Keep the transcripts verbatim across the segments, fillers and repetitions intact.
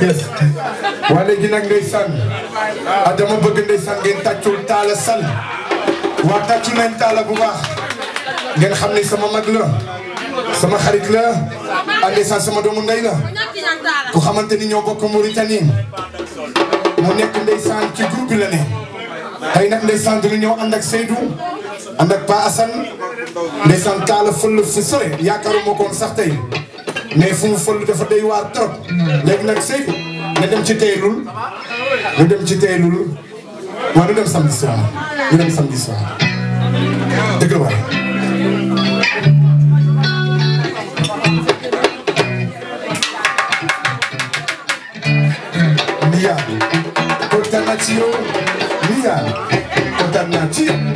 yes waa léegi nag ndeysaan dama bëgg ndeysaan ngeen tàccul Talla Sall waa tàccu nañ Talla bu baax ngeen xam ne sama mag la sama xarit la ak ndeysaan sama doomu ndey la ku xamante ni ñoo bokk Mauritanie mu nekk ndeysaan ci groupe bi la ne tey nag ndeysaan dina ñëw ànd ak Seydou ànd ak Pa Assane ndeysaan Talla fël fu sore yaakaaruma koon sax tey mais fu mu fël dafa doy waar trop léegi nag Seydou nga dem ci teylul ñu dem ci teylul waaw ñu dem samedi soir ñu dem samedi soir dëgg la waay Mia kontaan naa ci yow Mia kontaan naa ci yow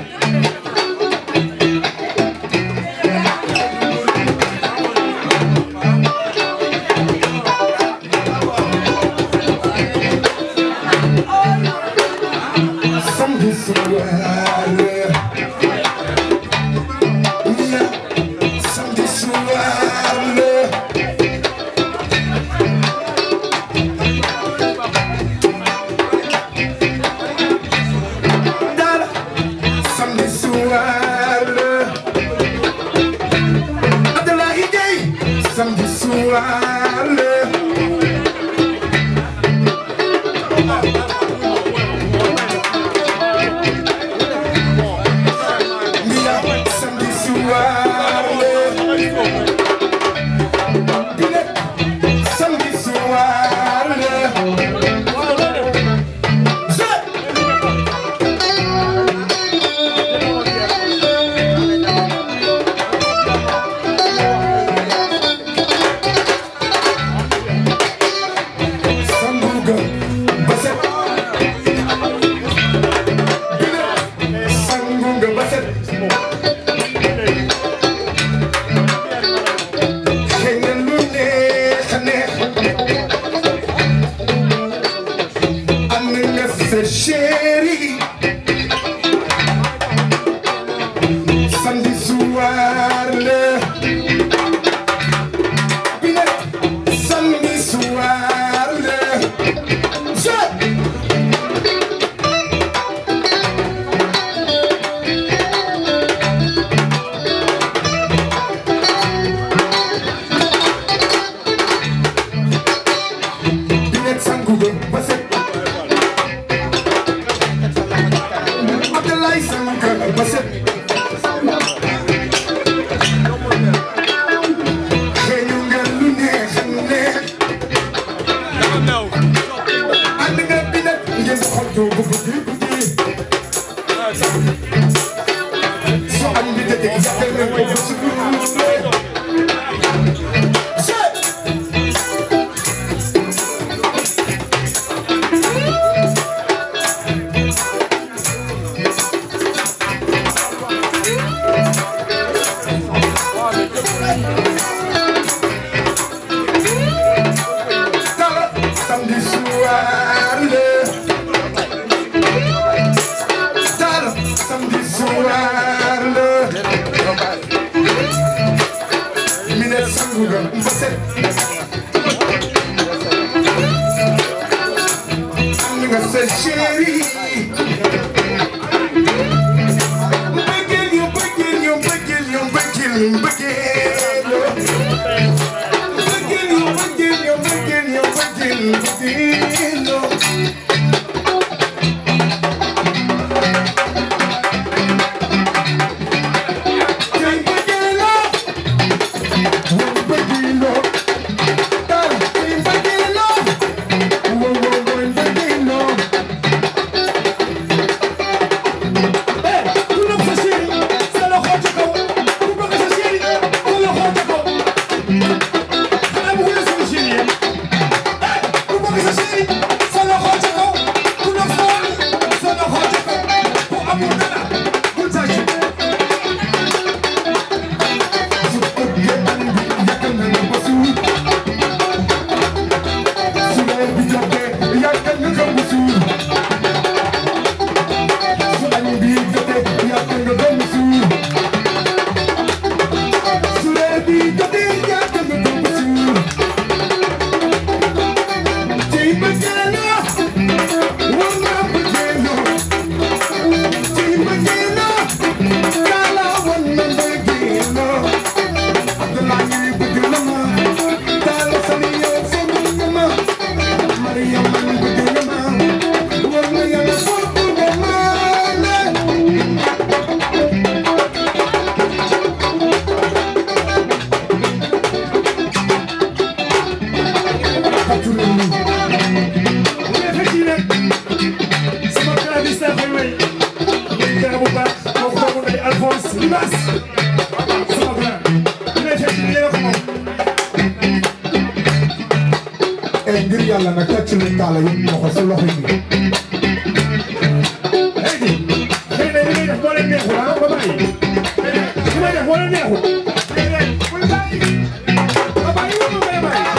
samedi soir Mia samedi soir samedi soir Mia samedi soir Binet samedi soir chéri samedi soir le Binet samedi soir le Binet sanguga baset baset xeeñu nga lu neex neex ànd nga bi nag ngeen xottu bu guddi guddi soo am bi dëgg yàggal nga ko ba ci samedi soir le Talla samedi soir le Binet sanguga baset am nga sa chéri mbëggeel yo mbëggeel yo mbëggeel yo mbëggeel yo mbëggeel yo mbëggeel yo mbëggeel yo mbëggeel yo Hey, ku la fa chéri sa loxo ci kaw ku bëgg sa chéri yàlla nag tàcc leen taala yëpp loxo sa loxo yi. léegi xëy na li ngay def boo leen neexul ah ba bàyyi li may def boo leen neexul. ba bàyyi wu ma may bàyyi.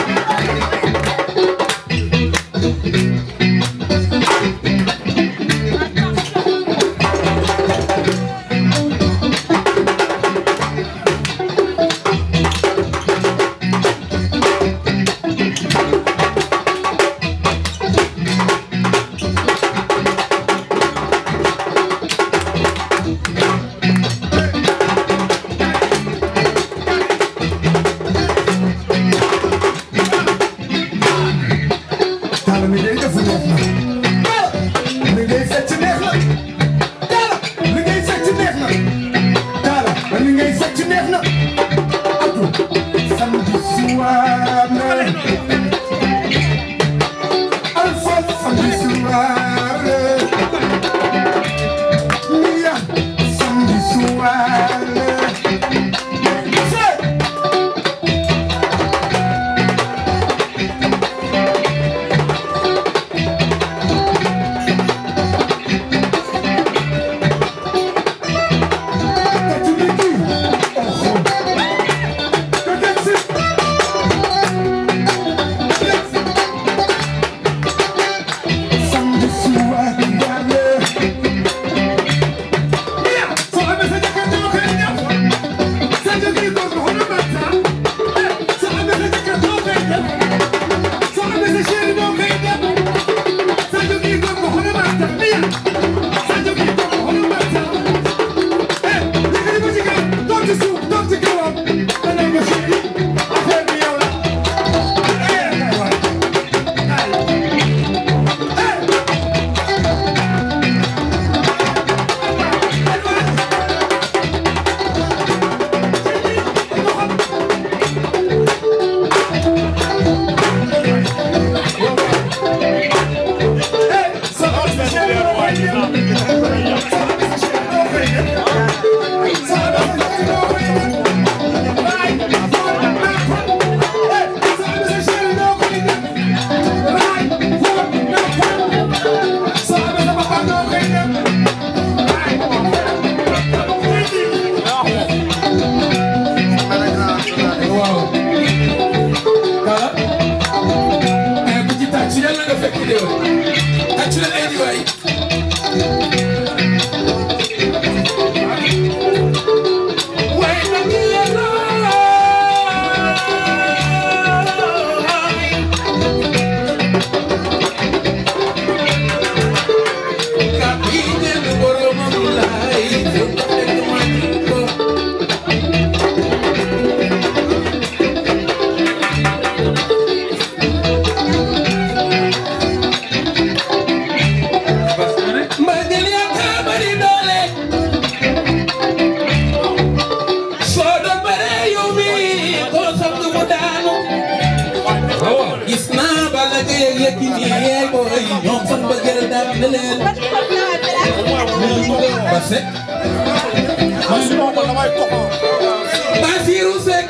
Basiru Seck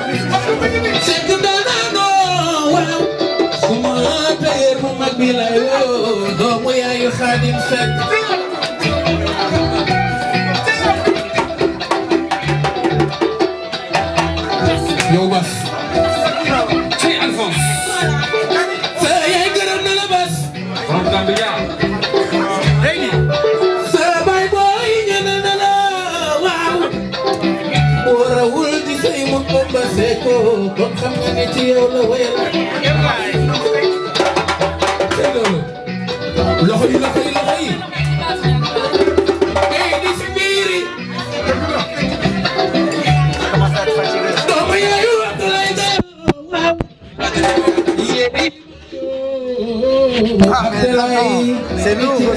Seck daanano waaw suma tailleur bu mag bi la yoo doomu yaayu Xaadim Seck yow bas ci Alphonse sa yaay gërëm na la bas from Gambia léegi sa bay boy ñaanal na la waaw warawul di say mu ko base ko kon xam nga ne ci yow la wayal loxo yi loxo yi loxo yi ay di si biiri doomu yaayu Abdoulaye Gaye waaw Abdoulaye c'est nous